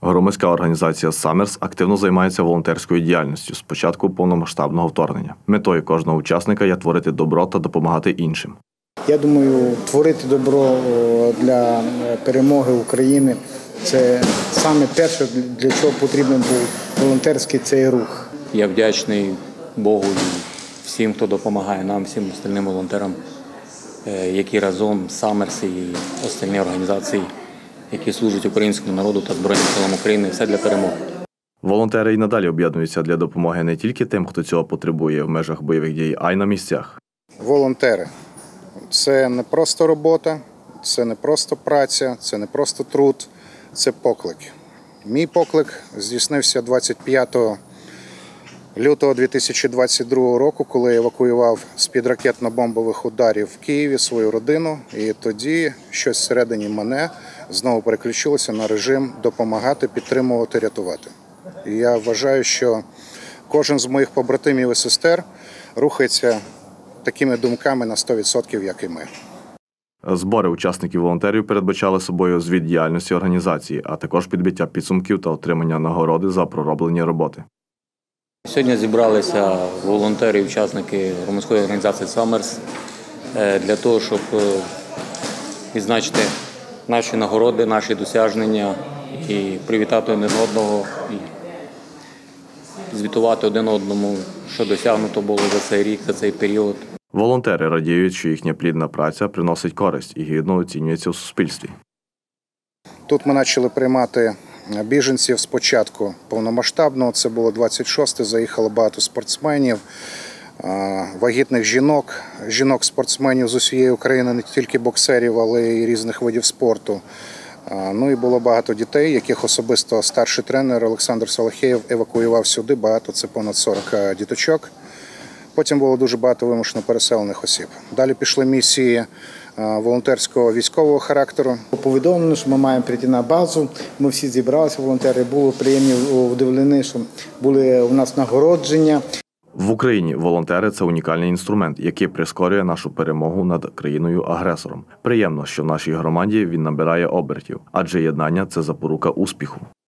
Громадська організація «Саммерс» активно займається волонтерською діяльністю з початку повномасштабного вторгнення. Метою кожного учасника є творити добро та допомагати іншим. Я думаю, творити добро для перемоги України – це саме перше, для чого потрібен був волонтерський цей рух. Я вдячний Богу і всім, хто допомагає нам, всім остальним волонтерам, які разом «Саммерс» і остальні організації, які служать українському народу та Збройним силам України, все для перемоги. Волонтери і надалі об'єднуються для допомоги не тільки тим, хто цього потребує в межах бойових дій, а й на місцях. Волонтери – це не просто робота, це не просто праця, це не просто труд, це поклик. Мій поклик здійснився 25 лютого 2022 року, коли я евакуював з-під ракетно-бомбових ударів в Києві свою родину. І тоді щось всередині мене знову переключилося на режим допомагати, підтримувати, рятувати. І я вважаю, що кожен з моїх побратимів і сестер рухається такими думками на 100%, як і ми. Збори учасників-волонтерів передбачали собою звіт діяльності організації, а також підбиття підсумків та отримання нагороди за пророблені роботи. Сьогодні зібралися волонтери і учасники громадської організації «Саммерс» для того, щоб відзначити наші нагороди, наші досягнення і привітати один одного, і звітувати один одному, що досягнуто було за цей рік, за цей період. Волонтери радіють, що їхня плідна праця приносить користь і гідно оцінюється у суспільстві. Тут ми почали приймати біженців з початку повномасштабного. Це було 26-те, заїхало багато спортсменів, вагітних жінок, жінок-спортсменів з усієї України, не тільки боксерів, але й різних видів спорту. Ну і було багато дітей, яких особисто старший тренер Олександр Салахєєв евакуював сюди, багато, це понад 40 діточок. Потім було дуже багато вимушено переселених осіб. Далі пішли місії волонтерського військового характеру. Повідомлено, що ми маємо прийти на базу, ми всі зібралися, волонтери, були приємні удивлені, що були у нас нагородження. В Україні волонтери – це унікальний інструмент, який прискорює нашу перемогу над країною-агресором. Приємно, що в нашій громаді він набирає обертів, адже єднання – це запорука успіху.